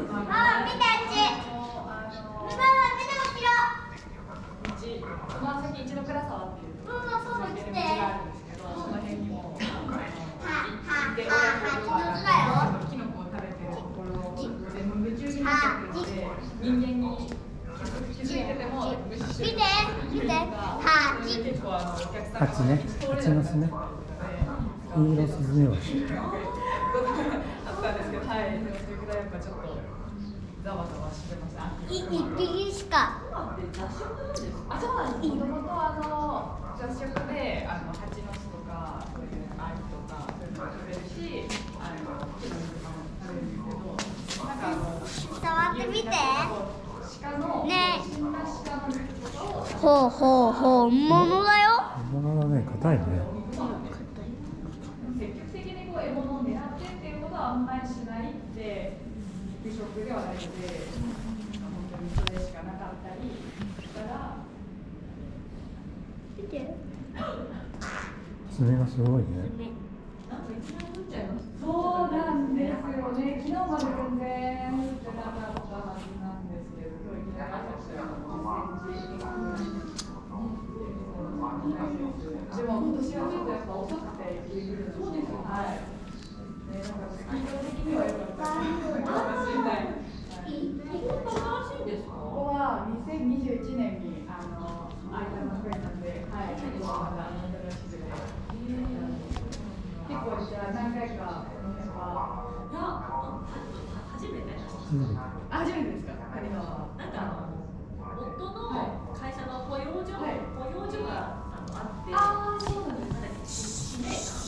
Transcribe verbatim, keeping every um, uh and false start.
あ、見てあっち。見て後ろ。 その先一の倉沢っていう。 うん、そうだ、来て。 があるんですけど、その辺にも。 は、は、は、 で、親子は、 はキノコを食べてるところで夢中になっちゃってて、人間に気づいてても無視してる。 見て、見て。は、 結構あのお客さんが蜂ね、蜂の巣ね。黄色スズメバチ。 あったんですけど、はい、でもそれくらいやっぱちょっとざわざわしてました。 い、一匹しか。 あ、そうなんです。もともとあの雑食であの蜂の巣とかそういうアリとかそういうのを食べるし、あの木の実とかも食べるんですけど、なんかあの触ってみて。 鹿のね。 死んだ鹿の肉とかを。 ほうほうほう、本物だよ。 本物だね、硬いね。 積極的にこう獲物を狙ってっていうことはあんまりしないっていう食ではないので、本当にそれしかなかったりしたら。 見て。 爪がすごいね。 そうなんですよね。昨日まで全然降ってなかったはずなんですけど、今日いきなり朝からじゅっセンチ。でも今年はちょっとやっぱ遅くて雪降るの。そうですよ。はい。ね、なんかスピード的には良かったかもしれない。新しいんですか？ここはにせんにじゅういちねんにあの開いたばっかりなんで、はい。まだ新しくて。結構じゃあ何回かこの辺は。いや、初めて。初めて。初めてですか？カニの。なんかあの夫の